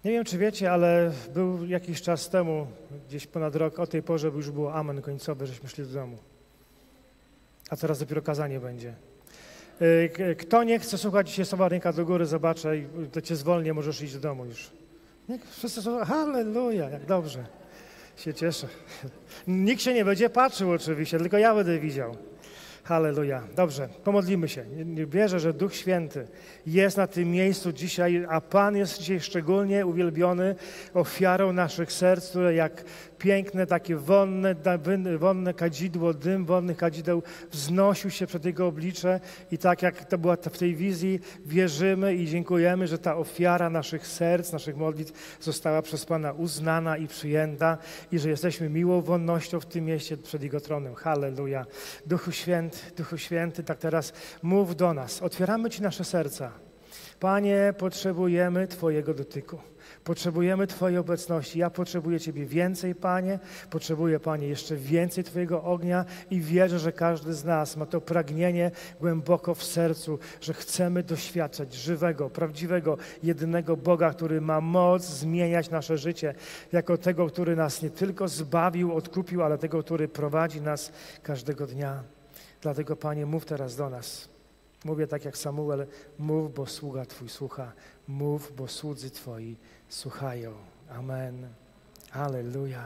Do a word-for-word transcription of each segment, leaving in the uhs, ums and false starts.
Nie wiem, czy wiecie, ale był jakiś czas temu, gdzieś ponad rok, o tej porze już było amen końcowe, żeśmy szli do domu. A teraz dopiero kazanie będzie. Kto nie chce słuchać dzisiaj słowa, ręka do góry, zobaczę i to cię zwolnię, możesz iść do domu już. Nie, wszyscy są, halleluja, jak dobrze. Się cieszę. Nikt się nie będzie patrzył oczywiście, tylko ja będę widział. Halleluja. Dobrze, pomodlimy się. Wierzę, że Duch Święty jest na tym miejscu dzisiaj, a Pan jest dzisiaj szczególnie uwielbiony ofiarą naszych serc, które jak piękne, takie wonne, wonne kadzidło, dym wonnych kadzideł wznosił się przed Jego oblicze i tak jak to była w tej wizji, wierzymy i dziękujemy, że ta ofiara naszych serc, naszych modlitw została przez Pana uznana i przyjęta i że jesteśmy miłą wonnością w tym mieście przed Jego tronem. Halleluja. Duchu Święty, Duchu Święty, tak teraz mów do nas. Otwieramy Ci nasze serca. Panie, potrzebujemy Twojego dotyku. Potrzebujemy Twojej obecności. Ja potrzebuję Ciebie więcej, Panie. Potrzebuję, Panie, jeszcze więcej Twojego ognia i wierzę, że każdy z nas ma to pragnienie głęboko w sercu, że chcemy doświadczać żywego, prawdziwego, jedynego Boga, który ma moc zmieniać nasze życie, jako tego, który nas nie tylko zbawił, odkupił, ale tego, który prowadzi nas każdego dnia. Dlatego, Panie, mów teraz do nas. Mówię tak jak Samuel, mów, bo sługa Twój słucha. Mów, bo słudzy Twoi słuchają. Amen. Halleluja.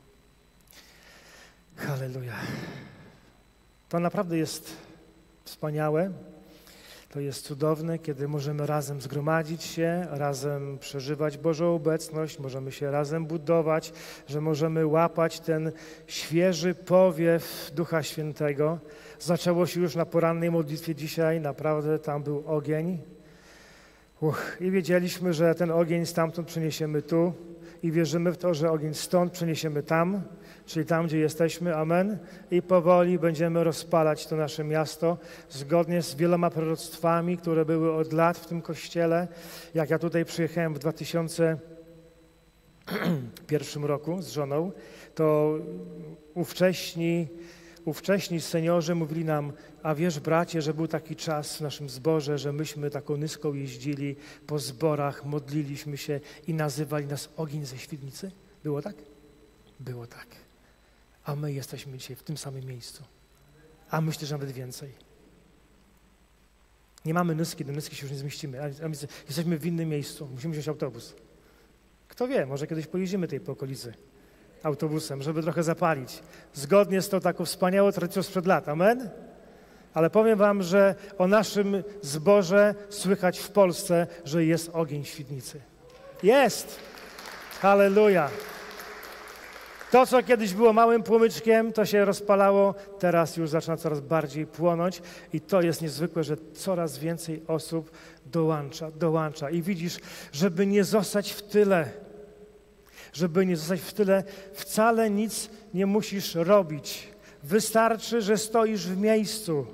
Halleluja. To naprawdę jest wspaniałe. To jest cudowne, kiedy możemy razem zgromadzić się, razem przeżywać Bożą obecność, możemy się razem budować, że możemy łapać ten świeży powiew Ducha Świętego. Zaczęło się już na porannej modlitwie dzisiaj, naprawdę tam był ogień. Uch, i wiedzieliśmy, że ten ogień stamtąd przeniesiemy tu i wierzymy w to, że ogień stąd przeniesiemy tam, czyli tam, gdzie jesteśmy. Amen. I powoli będziemy rozpalać to nasze miasto zgodnie z wieloma proroctwami, które były od lat w tym kościele. Jak ja tutaj przyjechałem w dwa tysiące pierwszym roku z żoną, to ówcześni Ówcześni seniorzy mówili nam, a wiesz, bracie, że był taki czas w naszym zborze, że myśmy taką nyską jeździli po zborach, modliliśmy się i nazywali nas ogień ze Świdnicy. Było tak? Było tak. A my jesteśmy dzisiaj w tym samym miejscu. A myślę, że nawet więcej. Nie mamy nyski, do nyski się już nie zmieścimy. A jesteśmy w innym miejscu. Musimy wziąć autobus. Kto wie, może kiedyś pojeździmy tej po okolicy autobusem, żeby trochę zapalić. Zgodnie z tą taką wspaniałą tradycją sprzed lat. Amen? Ale powiem wam, że o naszym zborze słychać w Polsce, że jest ogień w Świdnicy. Jest! Halleluja! To, co kiedyś było małym płomyczkiem, to się rozpalało, teraz już zaczyna coraz bardziej płonąć i to jest niezwykłe, że coraz więcej osób dołącza, dołącza. I widzisz, żeby nie zostać w tyle, żeby nie zostać w tyle, wcale nic nie musisz robić. Wystarczy, że stoisz w miejscu.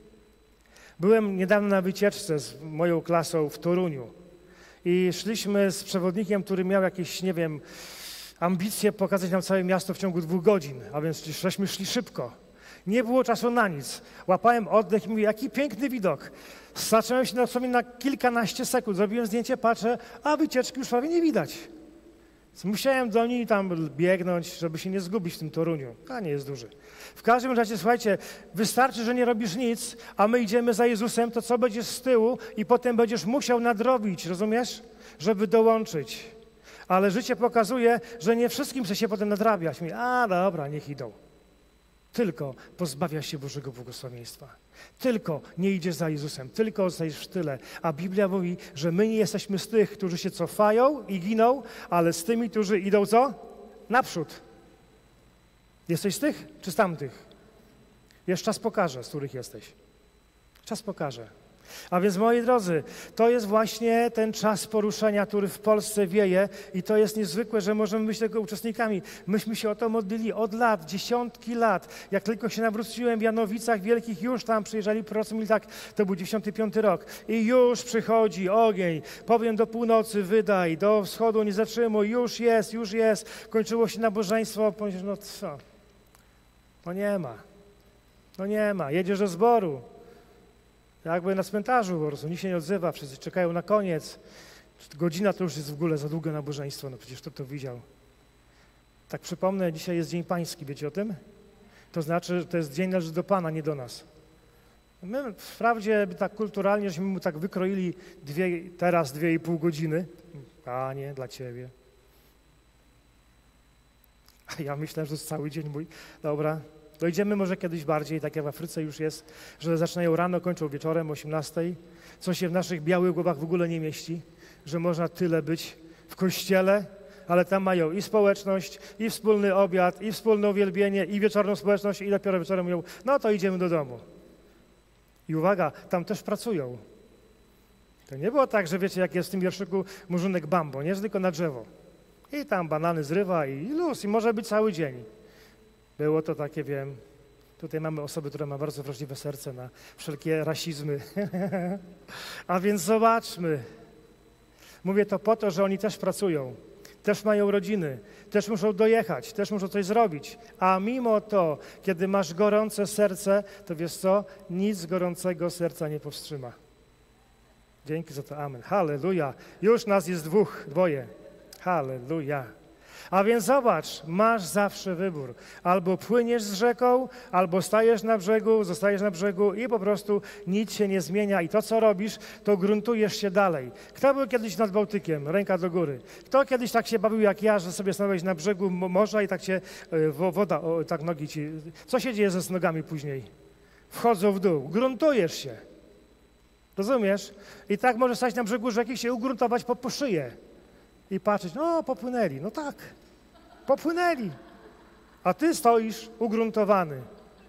Byłem niedawno na wycieczce z moją klasą w Toruniu i szliśmy z przewodnikiem, który miał jakieś, nie wiem, ambicje pokazać nam całe miasto w ciągu dwóch godzin, a więc żeśmy szli szybko. Nie było czasu na nic. Łapałem oddech i mówię, jaki piękny widok. Zacząłem się na sobie na kilkanaście sekund, zrobiłem zdjęcie, patrzę, a wycieczki już prawie nie widać. Musiałem do niej tam biegnąć, żeby się nie zgubić w tym Toruniu. A nie jest duży. W każdym razie, słuchajcie, wystarczy, że nie robisz nic, a my idziemy za Jezusem, to co będziesz z tyłu i potem będziesz musiał nadrobić, rozumiesz? Żeby dołączyć. Ale życie pokazuje, że nie wszystkim chce się potem nadrabiać. Mówi, a dobra, niech idą. Tylko pozbawia się Bożego błogosławieństwa. Tylko nie idziesz za Jezusem, tylko zostajesz w tyle. A Biblia mówi, że my nie jesteśmy z tych, którzy się cofają i giną, ale z tymi, którzy idą co? Naprzód. Jesteś z tych czy z tamtych? Jeszcze czas pokaże, z których jesteś. Czas pokaże. A więc, moi drodzy, to jest właśnie ten czas poruszenia, który w Polsce wieje i to jest niezwykłe, że możemy być tego uczestnikami. Myśmy się o to modlili od lat, dziesiątki lat. Jak tylko się nawróciłem w Janowicach Wielkich, już tam przyjeżdżali prorocy, mówili tak, to był dziewięćdziesiąty piąty rok i już przychodzi ogień, powiem do północy wydaj, do wschodu nie zatrzymuj, już jest, już jest. Kończyło się nabożeństwo, powiedzieć, no co, no nie ma, no nie ma, jedziesz do zboru. Jakby na cmentarzu po prostu, nikt się nie odzywa, wszyscy czekają na koniec. Godzina to już jest w ogóle za długie nabożeństwo, no przecież kto to widział. Tak przypomnę, dzisiaj jest Dzień Pański, wiecie o tym? To znaczy, że to jest dzień należy do Pana, nie do nas. My wprawdzie tak kulturalnie, żeśmy mu tak wykroili dwie, teraz dwie i pół godziny. Panie, dla Ciebie. A ja myślę, że to jest cały dzień mój. Dobra, dojdziemy może kiedyś bardziej, tak jak w Afryce już jest, że zaczynają rano, kończą wieczorem o osiemnastej, co się w naszych białych głowach w ogóle nie mieści, że można tyle być w kościele, ale tam mają i społeczność, i wspólny obiad, i wspólne uwielbienie, i wieczorną społeczność, i dopiero wieczorem mówią, no to idziemy do domu. I uwaga, tam też pracują. To nie było tak, że wiecie, jak jest w tym wierszyku murzynek Bambo, nie, że tylko na drzewo. I tam banany zrywa i luz, i może być cały dzień. Było to takie, wiem, tutaj mamy osoby, które mają bardzo wrażliwe serce na wszelkie rasizmy. A więc zobaczmy. Mówię to po to, że oni też pracują, też mają rodziny, też muszą dojechać, też muszą coś zrobić. A mimo to, kiedy masz gorące serce, to wiesz co? Nic gorącego serca nie powstrzyma. Dzięki za to, amen. Halleluja. Już nas jest dwóch, dwoje. Halleluja. A więc zobacz, masz zawsze wybór. Albo płyniesz z rzeką, albo stajesz na brzegu, zostajesz na brzegu i po prostu nic się nie zmienia. I to, co robisz, to gruntujesz się dalej. Kto był kiedyś nad Bałtykiem? Ręka do góry. Kto kiedyś tak się bawił jak ja, że sobie stanąłeś na brzegu morza i tak cię woda, o, tak nogi ci... Co się dzieje ze nogami później? Wchodzą w dół. Gruntujesz się. Rozumiesz? I tak możesz stać na brzegu rzeki, się ugruntować po, po szyję. I patrzeć, no popłynęli, no tak, popłynęli, a ty stoisz ugruntowany.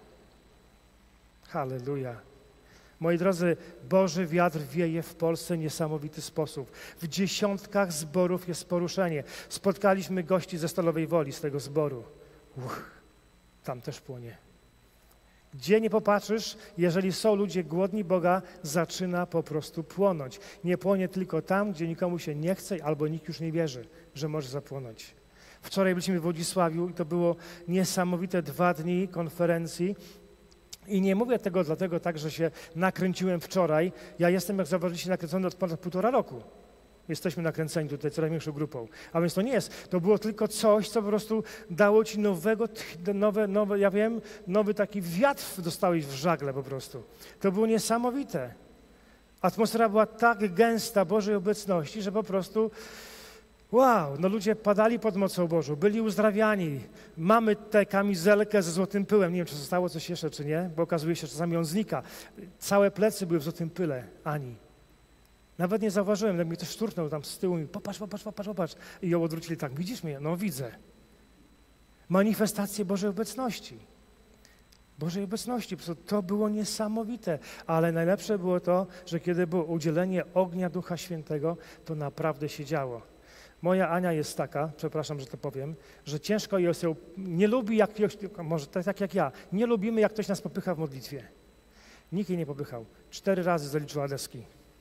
Halleluja. Moi drodzy, Boży wiatr wieje w Polsce w niesamowity sposób. W dziesiątkach zborów jest poruszenie. Spotkaliśmy gości ze Stalowej Woli z tego zboru. Uch, tam też płonie. Gdzie nie popatrzysz, jeżeli są ludzie głodni Boga, zaczyna po prostu płonąć. Nie płonie tylko tam, gdzie nikomu się nie chce albo nikt już nie wierzy, że może zapłonąć. Wczoraj byliśmy w Wodzisławiu i to było niesamowite dwa dni konferencji. I nie mówię tego dlatego tak, że się nakręciłem wczoraj. Ja jestem, jak zauważyliście, nakręcony od ponad półtora roku. Jesteśmy nakręceni tutaj coraz większą grupą. A więc to nie jest, to było tylko coś, co po prostu dało ci nowego, nowe, nowe, ja wiem, nowy taki wiatr dostałeś w żagle po prostu. To było niesamowite. Atmosfera była tak gęsta Bożej obecności, że po prostu wow, no ludzie padali pod mocą Bożą, byli uzdrawiani. Mamy tę kamizelkę ze złotym pyłem. Nie wiem, czy zostało coś jeszcze, czy nie, bo okazuje się, że czasami on znika. Całe plecy były w złotym pyle, Ani. Nawet nie zauważyłem, jak mnie ktoś szturchnął tam z tyłu i popatrz, popatrz, popatrz, popatrz. I ją odwrócili tak, widzisz mnie? No widzę. Manifestacje Bożej obecności. Bożej obecności. Po prostu to było niesamowite. Ale najlepsze było to, że kiedy było udzielenie ognia Ducha Świętego, to naprawdę się działo. Moja Ania jest taka, przepraszam, że to powiem, że ciężko jest ją, nie lubi jak ktoś, może tak jak ja, nie lubimy jak ktoś nas popycha w modlitwie. Nikt jej nie popychał. Cztery razy zaliczyła deski.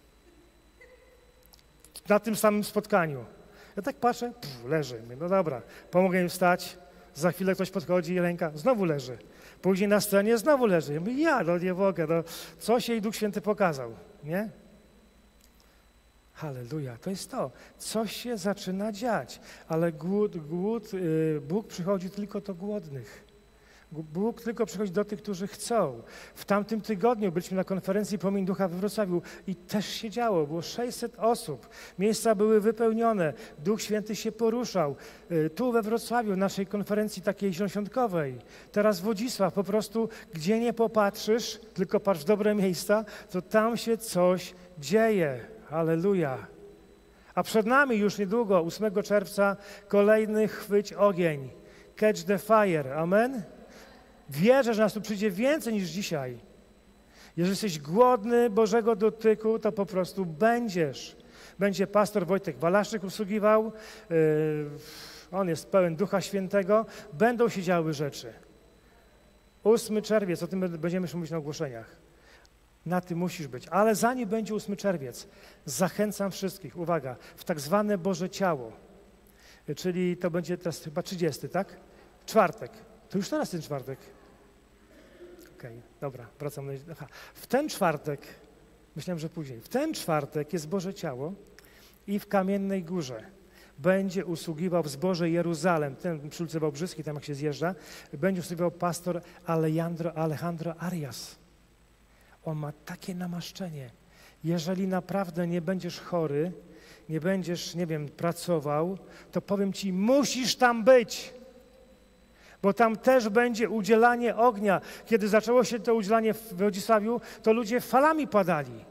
Na tym samym spotkaniu. Ja tak patrzę, pff, leży. No dobra, pomogę im wstać, za chwilę ktoś podchodzi i ręka, znowu leży. Później na scenie znowu leży. Ja mówię, ja, no nie mogę, no, coś jej Duch Święty pokazał, nie? Halleluja, to jest to. Coś się zaczyna dziać, ale głód, głód, yy, Bóg przychodzi tylko do głodnych. Bóg tylko przychodzi do tych, którzy chcą. W tamtym tygodniu byliśmy na konferencji Płomień Ducha we Wrocławiu i też się działo. Było sześćset osób. Miejsca były wypełnione. Duch Święty się poruszał. Tu we Wrocławiu, naszej konferencji takiej zielonoświątkowej. Teraz Wodzisław. Po prostu, gdzie nie popatrzysz, tylko patrz w dobre miejsca, to tam się coś dzieje. Halleluja. A przed nami już niedługo, ósmego czerwca, kolejny chwyć ogień. Catch the fire. Amen? Wierzę, że nas tu przyjdzie więcej niż dzisiaj. Jeżeli jesteś głodny Bożego dotyku, to po prostu będziesz. Będzie pastor Wojtek Walaszczyk usługiwał. Yy, on jest pełen Ducha Świętego. Będą się działy rzeczy. ósmy czerwiec, o tym będziemy już mówić na ogłoszeniach. Na tym musisz być. Ale zanim będzie ósmy czerwiec, zachęcam wszystkich, uwaga, w tak zwane Boże Ciało. Czyli to będzie teraz chyba trzydziesty, tak? Czwartek. To już teraz ten czwartek. Okej, okay, dobra, wracam na... Aha. W ten czwartek, myślałem, że później, w ten czwartek jest Boże Ciało i w Kamiennej Górze będzie usługiwał w zborze Jeruzalem, ten przy ulicy Wałbrzyskiej, tam jak się zjeżdża, będzie usługiwał pastor Alejandro, Alejandro Arias. On ma takie namaszczenie. Jeżeli naprawdę nie będziesz chory, nie będziesz, nie wiem, pracował, to powiem ci, musisz tam być. Bo tam też będzie udzielanie ognia. Kiedy zaczęło się to udzielanie w Wodzisławiu, to ludzie falami padali.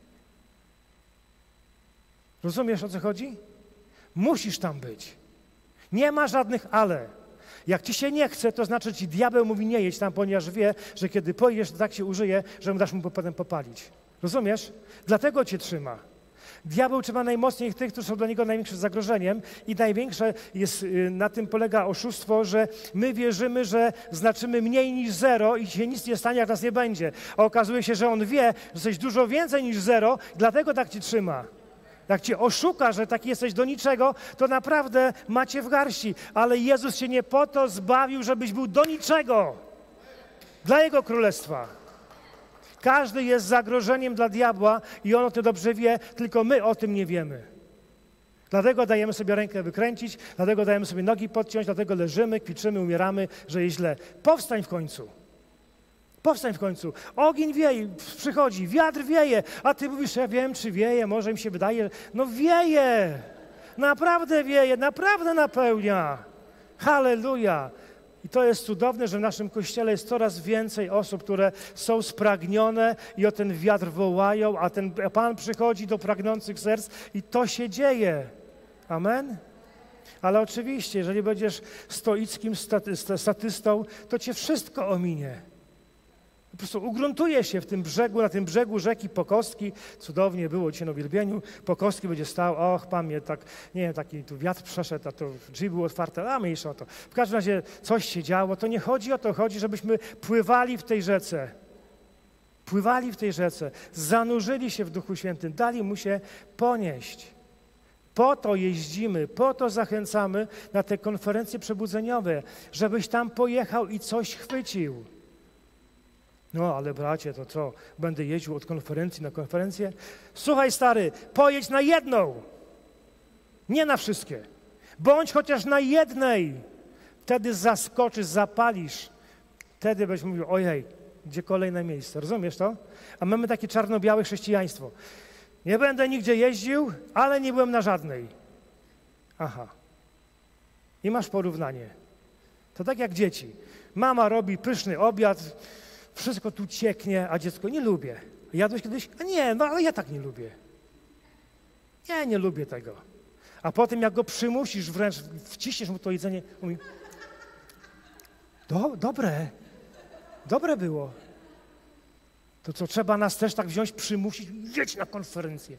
Rozumiesz, o co chodzi? Musisz tam być. Nie ma żadnych ale. Jak ci się nie chce, to znaczy ci diabeł mówi nie jedź tam, ponieważ wie, że kiedy pojedziesz, to tak się użyje, że dasz mu potem popalić. Rozumiesz? Dlatego cię trzyma. Diabeł trzyma najmocniej tych, którzy są dla niego największym zagrożeniem i największe jest, na tym polega oszustwo, że my wierzymy, że znaczymy mniej niż zero i się nic nie stanie, jak nas nie będzie. A okazuje się, że on wie, że jesteś dużo więcej niż zero, dlatego tak cię trzyma. Jak cię oszuka, że taki jesteś do niczego, to naprawdę macie w garści. Ale Jezus cię nie po to zbawił, żebyś był do niczego. Dla Jego Królestwa. Każdy jest zagrożeniem dla diabła i on o tym dobrze wie, tylko my o tym nie wiemy. Dlatego dajemy sobie rękę wykręcić, dlatego dajemy sobie nogi podciąć, dlatego leżymy, kwiczymy, umieramy, że jest źle. Powstań w końcu. Powstań w końcu. Ogień wieje, przychodzi, wiatr wieje, a ty mówisz, ja wiem, czy wieje, może mi się wydaje. No wieje, naprawdę wieje, naprawdę napełnia. Halleluja. I to jest cudowne, że w naszym Kościele jest coraz więcej osób, które są spragnione i o ten wiatr wołają, a ten Pan przychodzi do pragnących serc i to się dzieje. Amen? Ale oczywiście, jeżeli będziesz stoickim statystą, to cię wszystko ominie. Po prostu ugruntuje się w tym brzegu, na tym brzegu rzeki Pokostki. Cudownie było dzisiaj na uwielbieniu. Pokostki będzie stał, och, Pan mnie tak, nie wiem, taki tu wiatr przeszedł, a to drzwi były otwarte, a mniejsza o to. W każdym razie coś się działo. To nie chodzi o to, chodzi, żebyśmy pływali w tej rzece. Pływali w tej rzece, zanurzyli się w Duchu Świętym, dali Mu się ponieść. Po to jeździmy, po to zachęcamy na te konferencje przebudzeniowe, żebyś tam pojechał i coś chwycił. No, ale bracie, to co? Będę jeździł od konferencji na konferencję? Słuchaj, stary, pojedź na jedną, nie na wszystkie. Bądź chociaż na jednej. Wtedy zaskoczysz, zapalisz. Wtedy będziesz mówił, ojej, gdzie kolejne miejsce? Rozumiesz to? A mamy takie czarno-białe chrześcijaństwo. Nie będę nigdzie jeździł, ale nie byłem na żadnej. Aha. I masz porównanie. To tak jak dzieci. Mama robi pyszny obiad, wszystko tu cieknie, a dziecko nie lubię. Jadłeś kiedyś? A nie, no ale ja tak nie lubię. Ja nie lubię tego. A potem jak go przymusisz, wręcz wciśniesz mu to jedzenie, mówi, Do, dobre, dobre było. To co, trzeba nas też tak wziąć, przymusić, jedź na konferencję.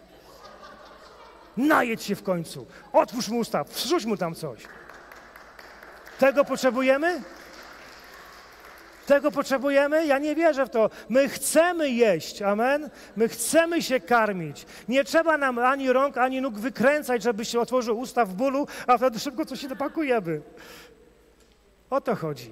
Najedź się w końcu, otwórz mu usta, wrzuć mu tam coś. Tego potrzebujemy? Tego potrzebujemy? Ja nie wierzę w to. My chcemy jeść, amen? My chcemy się karmić. Nie trzeba nam ani rąk, ani nóg wykręcać, żebyś się otworzył usta w bólu, a wtedy szybko coś się napakujemy. O to chodzi.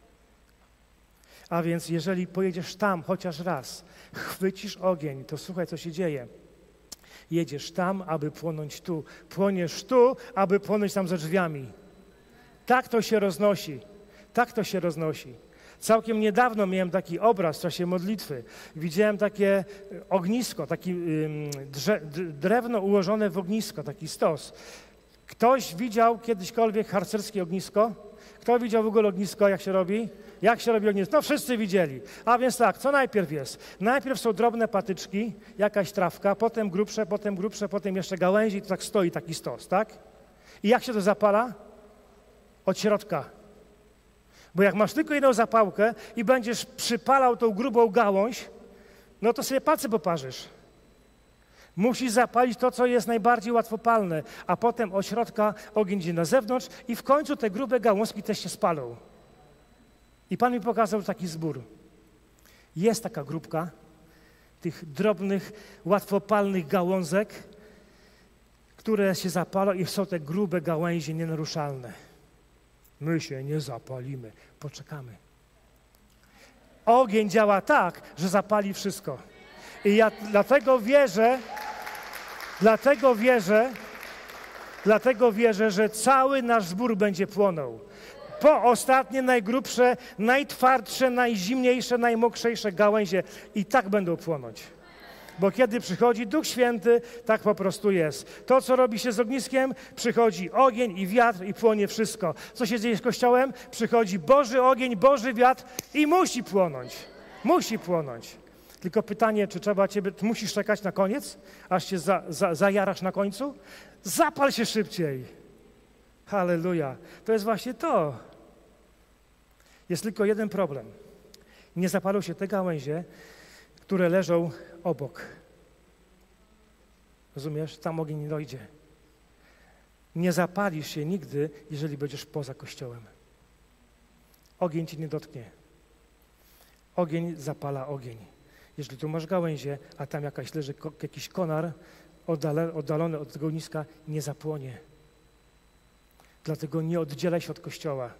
A więc jeżeli pojedziesz tam chociaż raz, chwycisz ogień, to słuchaj, co się dzieje. Jedziesz tam, aby płonąć tu. Płoniesz tu, aby płonąć tam za drzwiami. Tak to się roznosi. Tak to się roznosi. Całkiem niedawno miałem taki obraz w czasie modlitwy. Widziałem takie ognisko, takie drze, drewno ułożone w ognisko, taki stos. Ktoś widział kiedyśkolwiek harcerskie ognisko? Kto widział w ogóle ognisko, jak się robi? Jak się robi ognisko? No wszyscy widzieli. A więc tak, co najpierw jest? Najpierw są drobne patyczki, jakaś trawka, potem grubsze, potem grubsze, potem jeszcze gałęzi i to tak stoi taki stos, tak? I jak się to zapala? Od środka. Bo jak masz tylko jedną zapałkę i będziesz przypalał tą grubą gałąź, no to sobie palce poparzysz. Musisz zapalić to, co jest najbardziej łatwopalne, a potem od środka ogień idzie na zewnątrz i w końcu te grube gałązki też się spalą. I Pan mi pokazał taki zbór. Jest taka grupka tych drobnych, łatwopalnych gałązek, które się zapalą i są te grube gałęzie nienaruszalne. My się nie zapalimy. Poczekamy. Ogień działa tak, że zapali wszystko. I ja dlatego wierzę, Dlatego wierzę, dlatego wierzę, że cały nasz zbór będzie płonął. Po ostatnie, najgrubsze, najtwardsze, najzimniejsze, najmokrzejsze gałęzie i tak będą płonąć. Bo kiedy przychodzi Duch Święty, tak po prostu jest. To, co robi się z ogniskiem, przychodzi ogień i wiatr i płonie wszystko. Co się dzieje z Kościołem? Przychodzi Boży ogień, Boży wiatr i musi płonąć. Musi płonąć. Tylko pytanie, czy trzeba ciebie, ty musisz czekać na koniec, aż się za, za, zajarasz na końcu? Zapal się szybciej. Halleluja. To jest właśnie to. Jest tylko jeden problem. Nie zapalą się te gałęzie, które leżą obok. Rozumiesz? Tam ogień nie dojdzie. Nie zapalisz się nigdy, jeżeli będziesz poza Kościołem. Ogień ci nie dotknie. Ogień zapala ogień. Jeżeli tu masz gałęzie, a tam jakaś leży jakiś konar oddalony, oddalony od tego ogniska, nie zapłonie. Dlatego nie oddzielaj się od Kościoła.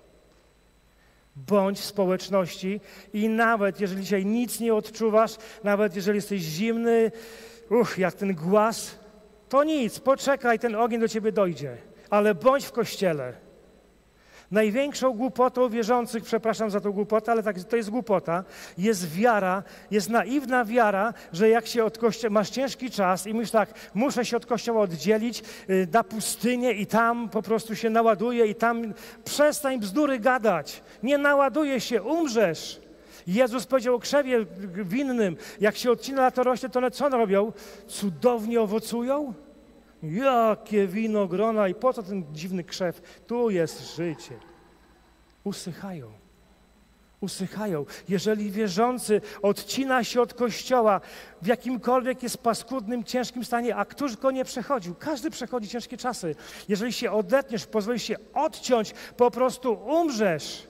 Bądź w społeczności i nawet jeżeli dzisiaj nic nie odczuwasz, nawet jeżeli jesteś zimny, uch, jak ten głaz, to nic, poczekaj, ten ogień do ciebie dojdzie, ale bądź w Kościele. Największą głupotą wierzących, przepraszam za tą głupotę, ale tak, to jest głupota, jest wiara, jest naiwna wiara, że jak się od kościoła, masz ciężki czas i myślisz tak, muszę się od Kościoła oddzielić y, na pustynię i tam po prostu się naładuję i tam przestań bzdury gadać. Nie naładuje się, umrzesz. Jezus powiedział o krzewie winnym, jak się odcina latorośnie, to one co one robią? Cudownie owocują? Jakie winogrona i po co ten dziwny krzew? Tu jest życie. Usychają. Usychają. Jeżeli wierzący odcina się od Kościoła w jakimkolwiek jest paskudnym, ciężkim stanie, a któż go nie przechodził? Każdy przechodzi ciężkie czasy. Jeżeli się odetniesz, pozwolisz się odciąć, po prostu umrzesz.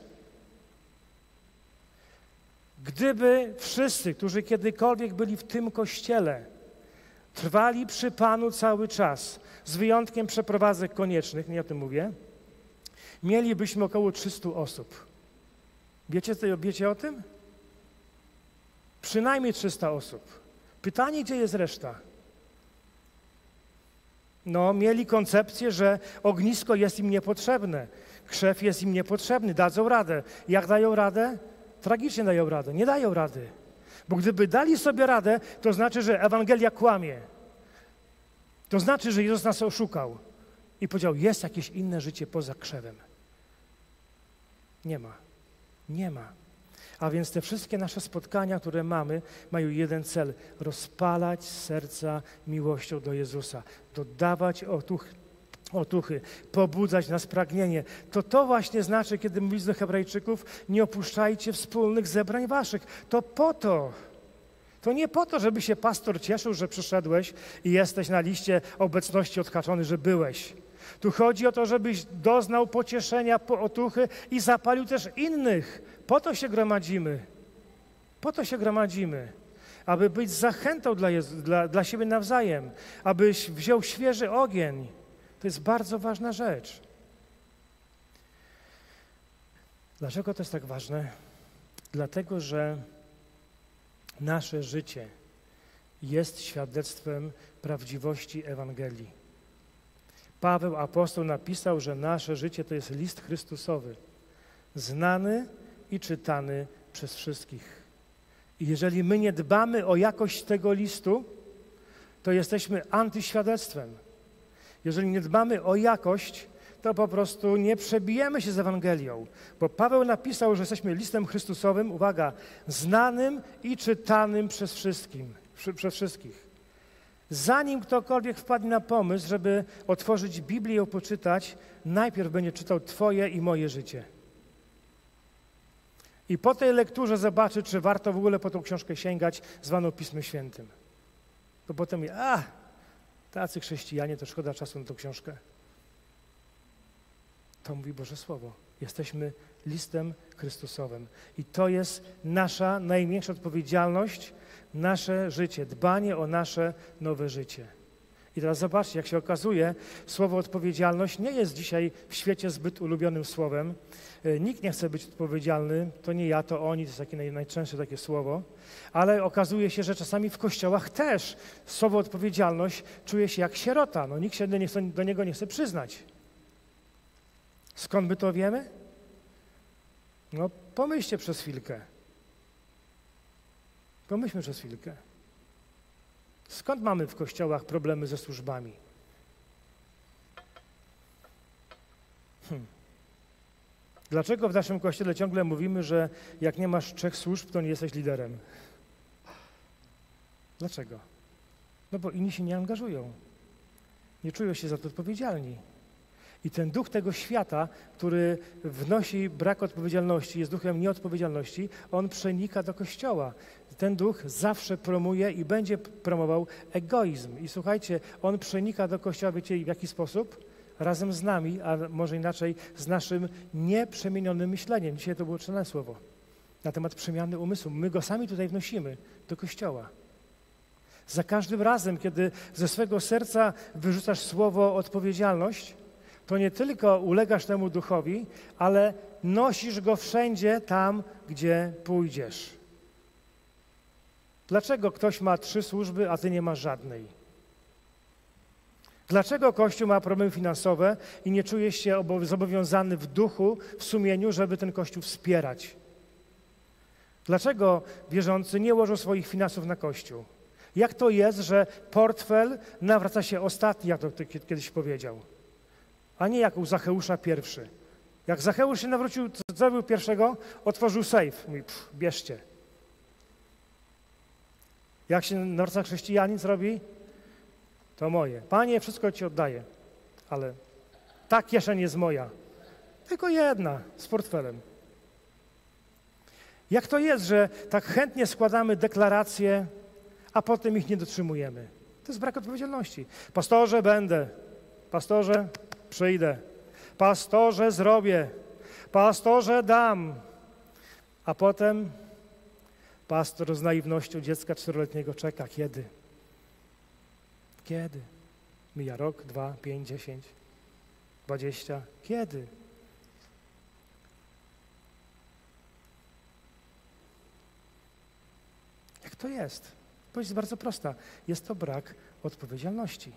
Gdyby wszyscy, którzy kiedykolwiek byli w tym Kościele, trwali przy Panu cały czas, z wyjątkiem przeprowadzek koniecznych, nie o tym mówię, mielibyśmy około trzystu osób. Wiecie, wiecie o tym? Przynajmniej trzysta osób. Pytanie, gdzie jest reszta? No, mieli koncepcję, że ognisko jest im niepotrzebne, krzew jest im niepotrzebny, dadzą radę. Jak dają radę? Tragicznie dają radę, nie dają rady. Bo gdyby dali sobie radę, to znaczy, że Ewangelia kłamie. To znaczy, że Jezus nas oszukał i powiedział, jest jakieś inne życie poza krzewem. Nie ma. Nie ma. A więc te wszystkie nasze spotkania, które mamy, mają jeden cel. Rozpalać serca miłością do Jezusa. Dodawać otuchy, otuchy, pobudzać nas pragnienie. To to właśnie znaczy, kiedy mówisz do Hebrajczyków, nie opuszczajcie wspólnych zebrań waszych. To po to. To nie po to, żeby się pastor cieszył, że przyszedłeś i jesteś na liście obecności odhaczony, że byłeś. Tu chodzi o to, żebyś doznał pocieszenia, otuchy i zapalił też innych. Po to się gromadzimy. Po to się gromadzimy. Aby być zachętą dla, Jezu, dla, dla siebie nawzajem. Abyś wziął świeży ogień. To jest bardzo ważna rzecz. Dlaczego to jest tak ważne? Dlatego, że nasze życie jest świadectwem prawdziwości Ewangelii. Paweł apostoł napisał, że nasze życie to jest list Chrystusowy, znany i czytany przez wszystkich. I jeżeli my nie dbamy o jakość tego listu, to jesteśmy antyświadectwem. Jeżeli nie dbamy o jakość, to po prostu nie przebijemy się z Ewangelią. Bo Paweł napisał, że jesteśmy listem Chrystusowym, uwaga, znanym i czytanym przez wszystkim, przez wszystkich. Zanim ktokolwiek wpadnie na pomysł, żeby otworzyć Biblię i ją poczytać, najpierw będzie czytał twoje i moje życie. I po tej lekturze zobaczy, czy warto w ogóle po tą książkę sięgać, zwaną Pismem Świętym. To potem mówi, a, tacy chrześcijanie, to szkoda czasu na tą książkę. To mówi Boże Słowo. Jesteśmy listem Chrystusowym. I to jest nasza największa odpowiedzialność, nasze życie, dbanie o nasze nowe życie. I teraz zobaczcie, jak się okazuje, słowo odpowiedzialność nie jest dzisiaj w świecie zbyt ulubionym słowem. Nikt nie chce być odpowiedzialny, to nie ja, to oni, to jest takie naj, najczęstsze takie słowo, ale okazuje się, że czasami w kościołach też słowo odpowiedzialność czuje się jak sierota. No, nikt się do, nie chce, do niego nie chce przyznać. Skąd my to wiemy? No pomyślcie przez chwilkę. Pomyślmy przez chwilkę. Skąd mamy w kościołach problemy ze służbami? Hmm. Dlaczego w naszym kościele ciągle mówimy, że jak nie masz trzech służb, to nie jesteś liderem? Dlaczego? No bo inni się nie angażują. Nie czują się za to odpowiedzialni. I ten duch tego świata, który wnosi brak odpowiedzialności, jest duchem nieodpowiedzialności, on przenika do Kościoła. Ten duch zawsze promuje i będzie promował egoizm. I słuchajcie, on przenika do Kościoła, wiecie w jaki sposób? Razem z nami, a może inaczej, z naszym nieprzemienionym myśleniem. Dzisiaj to było czytelne słowo na temat przemiany umysłu. My go sami tutaj wnosimy do Kościoła. Za każdym razem, kiedy ze swego serca wyrzucasz słowo odpowiedzialność, to nie tylko ulegasz temu duchowi, ale nosisz go wszędzie tam, gdzie pójdziesz. Dlaczego ktoś ma trzy służby, a ty nie masz żadnej? Dlaczego Kościół ma problemy finansowe i nie czujesz się zobowiązany w duchu, w sumieniu, żeby ten Kościół wspierać? Dlaczego wierzący nie łożą swoich finansów na Kościół? Jak to jest, że portfel nawraca się ostatni, jak to kiedyś powiedział, a nie jak u Zacheusza pierwszy. Jak Zacheusz się nawrócił, co zrobił pierwszego? Otworzył sejf. Mówi, pff, bierzcie. Jak się nawraca chrześcijanin, co robi? To moje. Panie, wszystko ci oddaję, ale ta kieszeń jest moja. Tylko jedna, z portfelem. Jak to jest, że tak chętnie składamy deklaracje, a potem ich nie dotrzymujemy? To jest brak odpowiedzialności. Pastorze, będę. Pastorze, przyjdę. Pastorze, zrobię. Pastorze, dam. A potem pastor z naiwnością dziecka czteroletniego czeka. Kiedy? Kiedy? Mija rok, dwa, pięć, dziesięć, dwadzieścia. Kiedy? Jak to jest? Odpowiedź jest bardzo prosta. Jest to brak odpowiedzialności.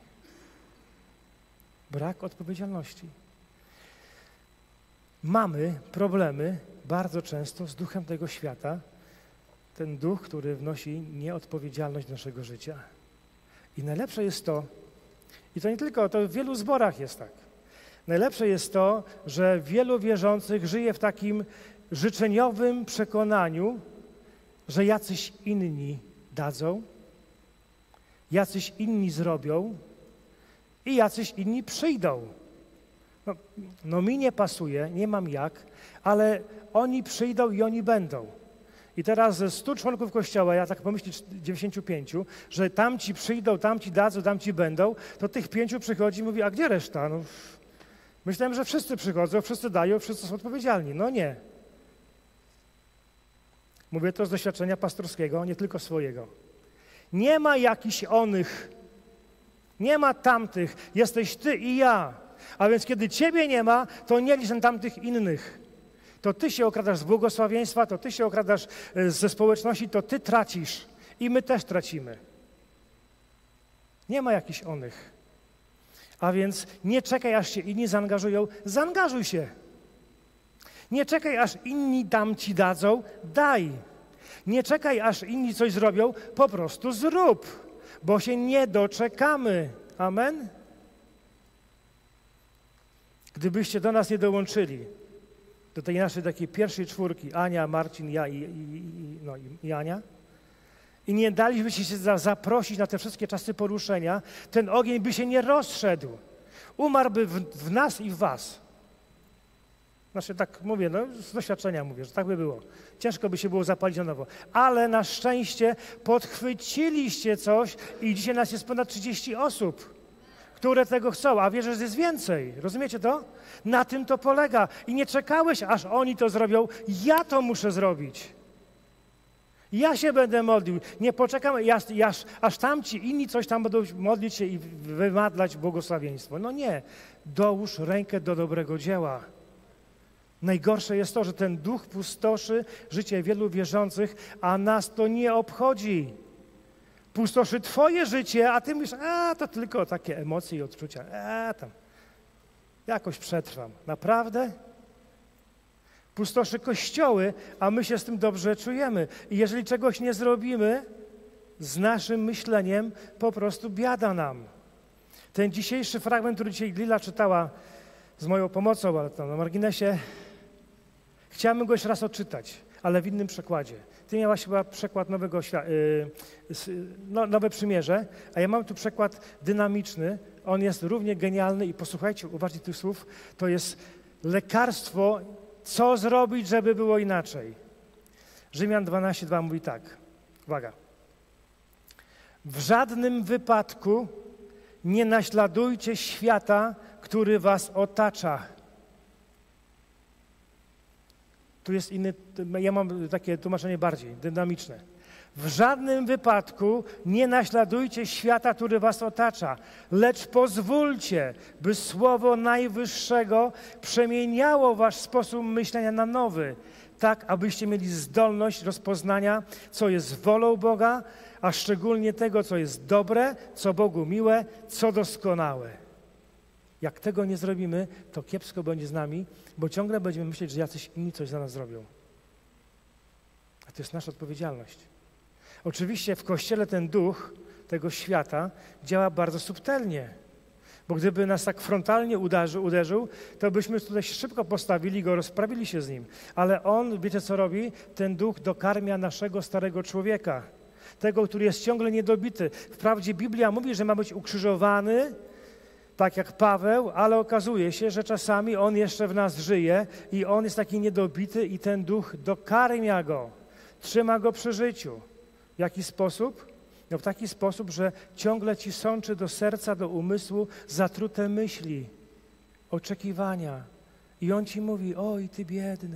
Brak odpowiedzialności. Mamy problemy bardzo często z duchem tego świata. Ten duch, który wnosi nieodpowiedzialność do naszego życia. I najlepsze jest to, i to nie tylko, to w wielu zborach jest tak. Najlepsze jest to, że wielu wierzących żyje w takim życzeniowym przekonaniu, że jacyś inni dadzą, jacyś inni zrobią i jacyś inni przyjdą. No, no mi nie pasuje, nie mam jak, ale oni przyjdą i oni będą. I teraz ze stu członków Kościoła, ja tak pomyślę dziewięćdziesięciu pięciu, że tamci przyjdą, tamci dadzą, tamci będą, to tych pięciu przychodzi i mówi, a gdzie reszta? No, myślałem, że wszyscy przychodzą, wszyscy dają, wszyscy są odpowiedzialni. No nie. Mówię to z doświadczenia pastorskiego, nie tylko swojego. Nie ma jakichś onych, nie ma tamtych, jesteś ty i ja. A więc kiedy ciebie nie ma, to nie licz na tamtych innych. To ty się okradasz z błogosławieństwa, to ty się okradasz ze społeczności, to ty tracisz i my też tracimy. Nie ma jakichś onych. A więc nie czekaj, aż się inni zaangażują, zaangażuj się. Nie czekaj, aż inni tam ci dadzą, daj. Nie czekaj, aż inni coś zrobią, po prostu zrób, bo się nie doczekamy. Amen? Gdybyście do nas nie dołączyli, do tej naszej takiej pierwszej czwórki, Ania, Marcin, ja i, i, i, no, i Ania, i nie dalibyście się za, zaprosić na te wszystkie czasy poruszenia, ten ogień by się nie rozszedł. Umarłby w, w nas i w was. Znaczy tak mówię, no z doświadczenia mówię, że tak by było. Ciężko by się było zapalić na nowo. Ale na szczęście podchwyciliście coś i dzisiaj nas jest ponad trzydzieści osób, które tego chcą, a wierzę, że jest więcej. Rozumiecie to? Na tym to polega. I nie czekałeś, aż oni to zrobią. Ja to muszę zrobić. Ja się będę modlił. Nie poczekam, aż, aż, aż tamci inni coś tam będą modlić się i wymadlać błogosławieństwo. No nie. Dołóż rękę do dobrego dzieła. Najgorsze jest to, że ten duch pustoszy życie wielu wierzących, a nas to nie obchodzi. Pustoszy twoje życie, a ty myślisz, a to tylko takie emocje i odczucia. A tam, jakoś przetrwam. Naprawdę? Pustoszy kościoły, a my się z tym dobrze czujemy. I jeżeli czegoś nie zrobimy z naszym myśleniem, po prostu biada nam. Ten dzisiejszy fragment, który dzisiaj Lila czytała z moją pomocą, ale tam na marginesie, chciałbym go jeszcze raz odczytać, ale w innym przekładzie. Ty miałaś chyba przekład Nowego Świata, yy, no, Nowe Przymierze, a ja mam tu przekład dynamiczny. On jest równie genialny i posłuchajcie uważnie tych słów. To jest lekarstwo, co zrobić, żeby było inaczej. Rzymian dwanaście dwa mówi tak. Uwaga. W żadnym wypadku nie naśladujcie świata, który was otacza. Tu jest inny, ja mam takie tłumaczenie bardziej dynamiczne. W żadnym wypadku nie naśladujcie świata, który was otacza, lecz pozwólcie, by Słowo Najwyższego przemieniało wasz sposób myślenia na nowy, tak abyście mieli zdolność rozpoznania, co jest wolą Boga, a szczególnie tego, co jest dobre, co Bogu miłe, co doskonałe. Jak tego nie zrobimy, to kiepsko będzie z nami, bo ciągle będziemy myśleć, że jacyś inni coś za nas zrobią. A to jest nasza odpowiedzialność. Oczywiście w Kościele ten duch tego świata działa bardzo subtelnie, bo gdyby nas tak frontalnie uderzył, uderzył, to byśmy tutaj szybko postawili go, rozprawili się z nim. Ale on, wiecie co robi? Ten duch dokarmia naszego starego człowieka, tego, który jest ciągle niedobity. Wprawdzie Biblia mówi, że ma być ukrzyżowany, tak jak Paweł, ale okazuje się, że czasami on jeszcze w nas żyje i on jest taki niedobity i ten duch dokarmia go, trzyma go przy życiu. W jaki sposób? No w taki sposób, że ciągle ci sączy do serca, do umysłu zatrute myśli, oczekiwania. I on ci mówi, oj ty biedny,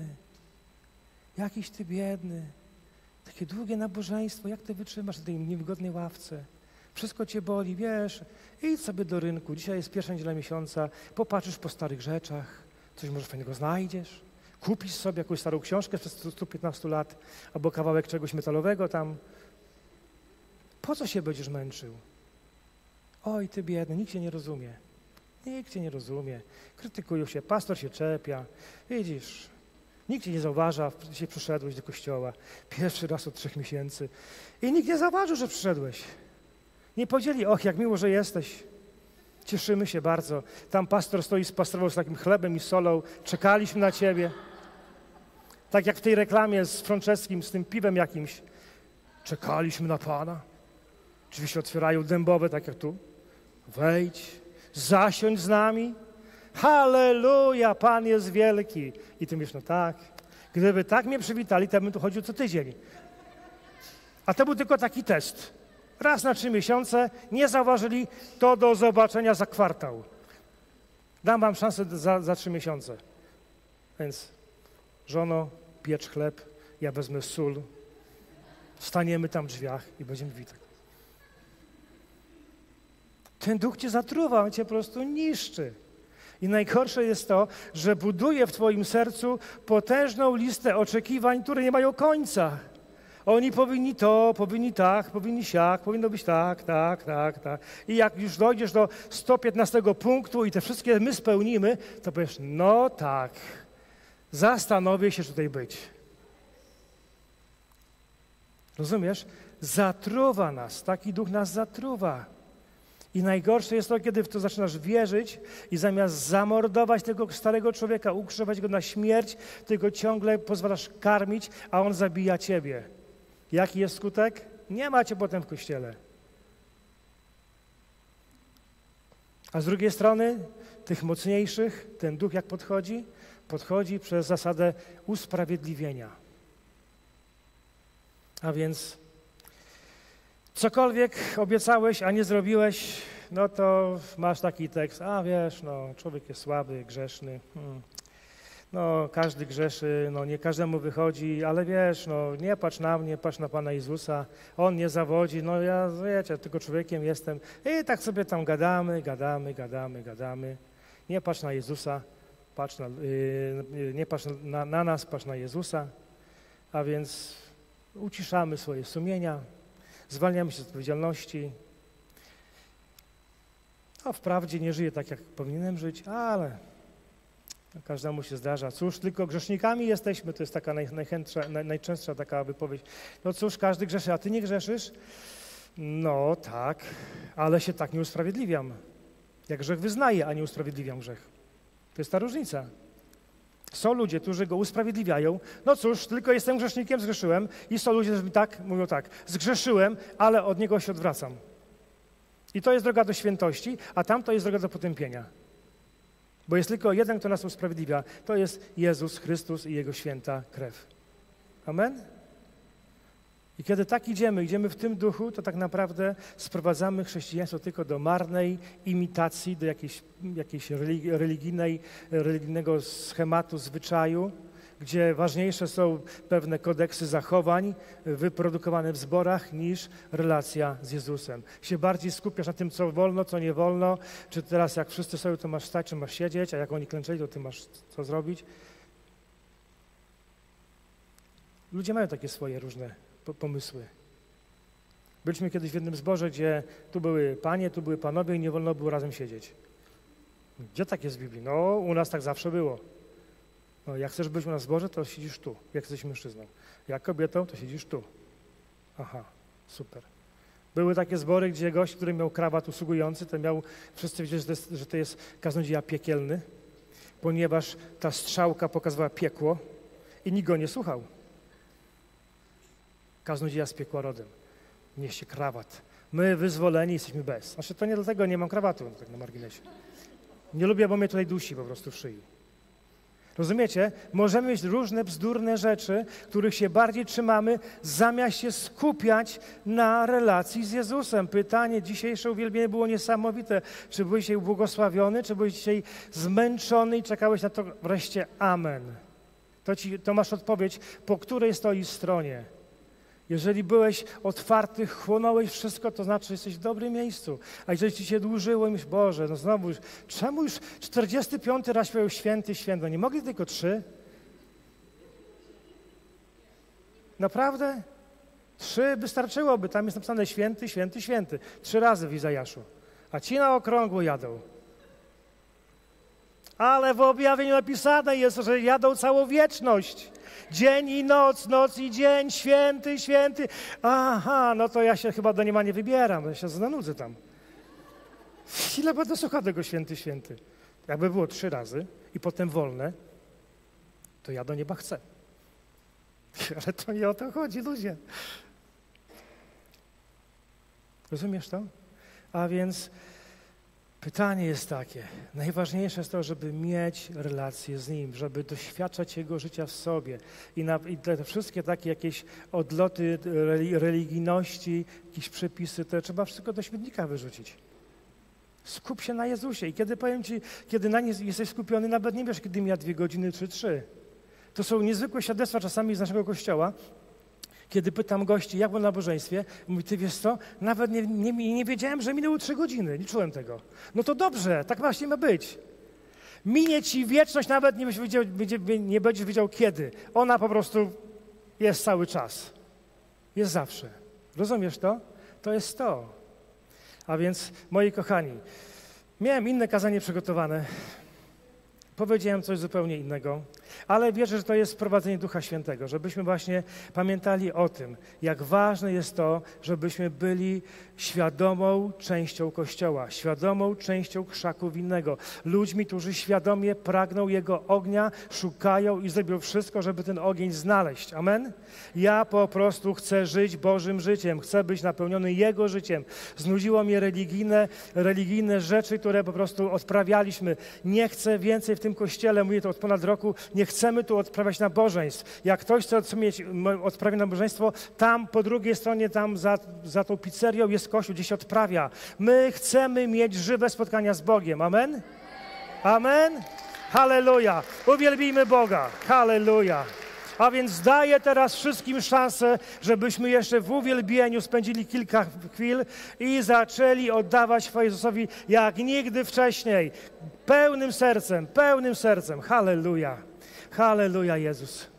jakiś ty biedny, takie długie nabożeństwo, jak ty wytrzymasz na tej niewygodnej ławce? Wszystko cię boli, wiesz, idź sobie do rynku, dzisiaj jest pierwsza niedziela miesiąca, popatrzysz po starych rzeczach, coś może fajnego znajdziesz, kupisz sobie jakąś starą książkę przez sto piętnaście lat, albo kawałek czegoś metalowego tam. Po co się będziesz męczył? Oj, ty biedny, nikt cię nie rozumie. Nikt cię nie rozumie. Krytykują się, pastor się czepia. Widzisz, nikt cię nie zauważa, dzisiaj przyszedłeś do kościoła. Pierwszy raz od trzech miesięcy. I nikt nie zauważył, że przyszedłeś. Nie powiedzieli, och, jak miło, że jesteś. Cieszymy się bardzo. Tam pastor stoi z pastrował z takim chlebem i solą. Czekaliśmy na ciebie. Tak jak w tej reklamie z Franceskim, z tym piwem jakimś. Czekaliśmy na Pana. Oczywiście otwierają dębowe, tak jak tu. Wejdź, zasiądź z nami. Halleluja, Pan jest wielki. I ty mówisz, no tak. Gdyby tak mnie przywitali, to bym tu chodził co tydzień. A to był tylko taki test. Raz na trzy miesiące, nie zauważyli, to do zobaczenia za kwartał. Dam wam szansę za, za trzy miesiące. Więc żono, piecz chleb, ja wezmę sól, staniemy tam w drzwiach i będziemy witać. Ten duch cię zatruwa, on cię po prostu niszczy. I najgorsze jest to, że buduje w twoim sercu potężną listę oczekiwań, które nie mają końca. Oni powinni to, powinni tak, powinni siak, powinno być tak, tak, tak, tak. I jak już dojdziesz do sto piętnastego punktu i te wszystkie my spełnimy, to powiesz, no tak, zastanowię się tutaj być. Rozumiesz? Zatruwa nas, taki duch nas zatruwa. I najgorsze jest to, kiedy w to zaczynasz wierzyć i zamiast zamordować tego starego człowieka, ukrzyżować go na śmierć, ty go ciągle pozwalasz karmić, a on zabija ciebie. Jaki jest skutek? Nie ma cię potem w kościele. A z drugiej strony, tych mocniejszych, ten duch jak podchodzi? Podchodzi przez zasadę usprawiedliwienia. A więc cokolwiek obiecałeś, a nie zrobiłeś, no to masz taki tekst, a wiesz, no człowiek jest słaby, grzeszny. Hmm. no każdy grzeszy, no nie każdemu wychodzi, ale wiesz, no nie patrz na mnie, patrz na Pana Jezusa, On nie zawodzi, no ja, wiecie, tylko człowiekiem jestem i tak sobie tam gadamy, gadamy, gadamy, gadamy. Nie patrz na Jezusa, patrz na, yy, nie patrz na, na nas, patrz na Jezusa, a więc uciszamy swoje sumienia, zwalniamy się z odpowiedzialności. A wprawdzie nie żyję tak, jak powinienem żyć, ale każdemu się zdarza. Cóż, tylko grzesznikami jesteśmy, to jest taka naj, najchętsza, naj, najczęstsza taka wypowiedź. No cóż, każdy grzeszy, a ty nie grzeszysz? No tak, ale się tak nie usprawiedliwiam. Jak grzech wyznaję, a nie usprawiedliwiam grzech. To jest ta różnica. Są ludzie, którzy go usprawiedliwiają. No cóż, tylko jestem grzesznikiem, zgrzeszyłem. I są ludzie, którzy tak, mówią tak, zgrzeszyłem, ale od niego się odwracam. I to jest droga do świętości, a tamto jest droga do potępienia. Bo jest tylko jeden, kto nas usprawiedliwia. To jest Jezus Chrystus i Jego święta krew. Amen? I kiedy tak idziemy, idziemy w tym duchu, to tak naprawdę sprowadzamy chrześcijaństwo tylko do marnej imitacji, do jakiejś, jakiejś religijnej, religijnego schematu, zwyczaju, gdzie ważniejsze są pewne kodeksy zachowań wyprodukowane w zborach niż relacja z Jezusem. Się bardziej skupiasz na tym, co wolno, co nie wolno, czy teraz jak wszyscy są, to masz stać, czy masz siedzieć, a jak oni klęczeli, to ty masz co zrobić. Ludzie mają takie swoje różne pomysły. Byliśmy kiedyś w jednym zborze, gdzie tu były panie, tu były panowie i nie wolno było razem siedzieć. Gdzie tak jest w Biblii? No, u nas tak zawsze było. No, jak chcesz być u nas w zborze, to siedzisz tu, jak jesteś mężczyzną. Jak kobietą, to siedzisz tu. Aha, super. Były takie zbory, gdzie gość, który miał krawat usługujący, to miał, wszyscy wiedzieli, że to jest, że to jest kaznodzieja piekielny, ponieważ ta strzałka pokazywała piekło i nikt go nie słuchał. Kaznodzieja z piekła rodem. Nieście krawat. My wyzwoleni jesteśmy bez. Znaczy to nie dlatego nie mam krawatu, tak na marginesie. Nie lubię, bo mnie tutaj dusi po prostu w szyi. Rozumiecie? Możemy mieć różne bzdurne rzeczy, których się bardziej trzymamy, zamiast się skupiać na relacji z Jezusem. Pytanie, dzisiejsze uwielbienie było niesamowite. Czy byłeś dzisiaj błogosławiony, czy byłeś dzisiaj zmęczony i czekałeś na to wreszcie amen. To, ci, to masz odpowiedź, po której stoisz stronie. Jeżeli byłeś otwarty, chłonąłeś wszystko, to znaczy, że jesteś w dobrym miejscu. A jeżeli ci się dłużyło i myślisz, Boże, no znowu już, czemu już czterdziesty piąty raz śpiewał święty, święty? Nie mogli tylko trzy? Naprawdę? Trzy wystarczyłoby. Tam jest napisane święty, święty, święty. Trzy razy w Izajaszu. A ci na okrągło jadą. Ale w objawieniu napisane jest, że jadą całą wieczność. Dzień i noc, noc i dzień, święty, święty. Aha, no to ja się chyba do nieba nie wybieram, ja się zanudzę tam. Ile będę słuchał tego święty, święty? Jakby było trzy razy i potem wolne, to ja do nieba chcę. Ale to nie o to chodzi, ludzie. Rozumiesz to? A więc pytanie jest takie, najważniejsze jest to, żeby mieć relację z Nim, żeby doświadczać Jego życia w sobie i, na, i te wszystkie takie jakieś odloty religijności, jakieś przepisy, to trzeba wszystko do śmietnika wyrzucić. Skup się na Jezusie i kiedy powiem Ci, kiedy na nie jesteś skupiony, nawet nie wiesz, kiedy mija dwie godziny czy trzy. To są niezwykłe świadectwa czasami z naszego kościoła, kiedy pytam gości, jak było na nabożeństwie, mówi, ty wiesz co, nawet nie, nie, nie wiedziałem, że minęły trzy godziny, nie czułem tego. No to dobrze, tak właśnie ma być. Minie ci wieczność, nawet nie, wiedział, nie będziesz wiedział kiedy. Ona po prostu jest cały czas. Jest zawsze. Rozumiesz to? To jest to. A więc, moi kochani, miałem inne kazanie przygotowane. Powiedziałem coś zupełnie innego, ale wierzę, że to jest wprowadzenie Ducha Świętego, żebyśmy właśnie pamiętali o tym, jak ważne jest to, żebyśmy byli świadomą częścią Kościoła, świadomą częścią krzaku winnego, ludźmi, którzy świadomie pragną Jego ognia, szukają i zrobią wszystko, żeby ten ogień znaleźć. Amen? Ja po prostu chcę żyć Bożym życiem, chcę być napełniony Jego życiem. Znudziło mnie religijne, religijne rzeczy, które po prostu odprawialiśmy. Nie chcę więcej w tym Kościele, mówię to od ponad roku, nie chcemy tu odprawiać nabożeństw. Jak ktoś chce mieć odprawiać nabożeństwo, tam po drugiej stronie, tam za, za tą pizzerią jest Kościół, gdzie się odprawia. My chcemy mieć żywe spotkania z Bogiem. Amen? Amen? Halleluja. Uwielbijmy Boga. Halleluja. A więc daję teraz wszystkim szansę, żebyśmy jeszcze w uwielbieniu spędzili kilka chwil i zaczęli oddawać Panu Jezusowi jak nigdy wcześniej. Pełnym sercem, pełnym sercem. Halleluja. Halleluja, Jezus.